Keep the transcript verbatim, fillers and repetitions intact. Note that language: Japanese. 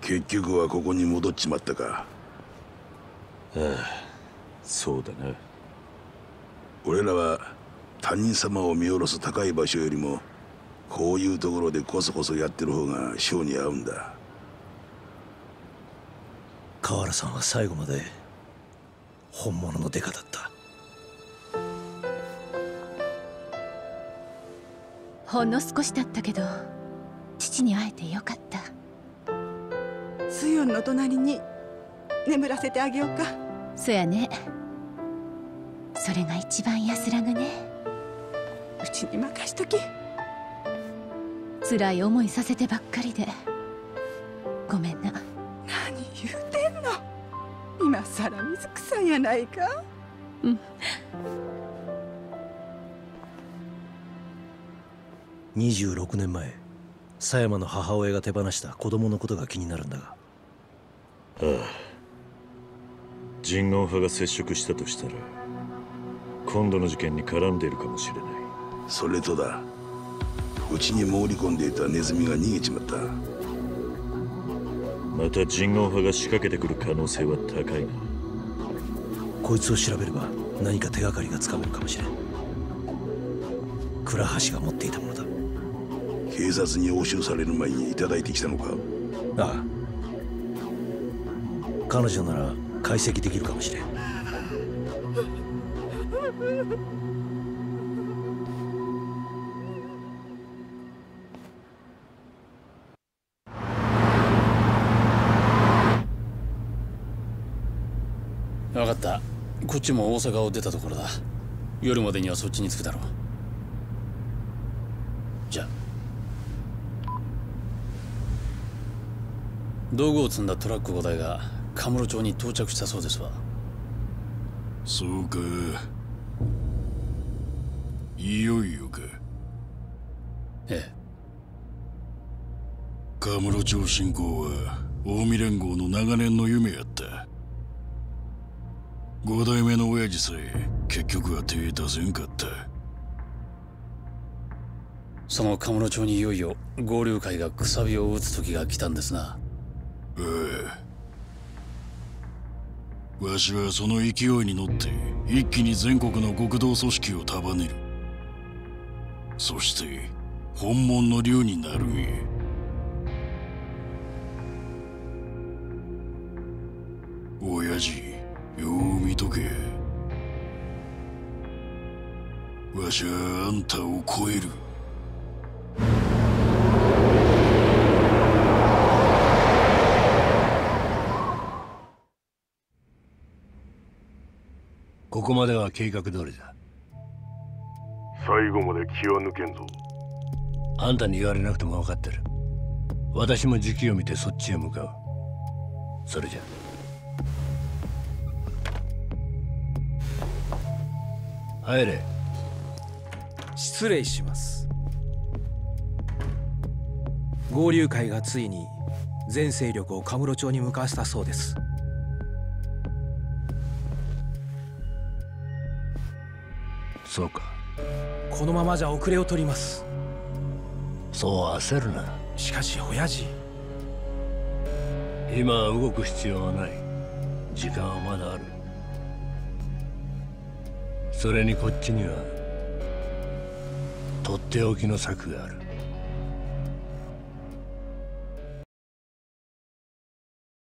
結局はここに戻っちまったか。 ああ、そうだな。 俺らは他人様を見下ろす高い場所よりもこういうところでこそこそやってる方が性に合うんだ。 河原さんは最後まで本物のデカだった。 ほんの少しだったけど父に会えてよかった。 スヨンの隣に眠らせてあげようか。 そやね。それが一番安らぐね。 うちに任しとき。 辛い思いさせてばっかりでごめんな。 何言うてんの。今さら水草やないか。 うん。 にじゅうろくねんまえ、狭山の母親が手放した子供のことが気になるんだが。 ああ、人言派が接触したとしたら今度の事件に絡んでいるかもしれない。 それとだ、うちに潜り込んでいたネズミが逃げちまった。 また人言派が仕掛けてくる可能性は高いな。 こいつを調べれば何か手がかりがつかめるかもしれん。倉橋が持っていたものだ。 警察に押収される前にいただいてきたのか。 ああ、彼女なら解析できるかもしれん。 分かった。こっちも大阪を出たところだ。夜までにはそっちに着くだろう。じゃあ。道具を積んだトラックごだいがカムロ町に到着したそうですわ。 そうか、いよいよか。 ええ。 カムロ町侵攻は近江連合の長年の夢やった。五代目の親父さえ結局は手出せんかった。 そのカムロ町にいよいよ合流会がくさびを打つ時が来たんですな。 ああ、わしはその勢いに乗って一気に全国の極道組織を束ねる。そして本物の竜になるんや。親父、よう見とけ。わしはあんたを超える。 ここまでは計画通りだ。 最後まで気は抜けんぞ。 あんたに言われなくても分かってる。私も時期を見てそっちへ向かう。それじゃ。入れ。 失礼します。合流会がついに全勢力をカムロ町に向かわせたそうです。 そうか。 このままじゃ遅れを取ります。 そう焦るな。 しかし親父、 今は動く必要はない。時間はまだある。それにこっちにはとっておきの策がある。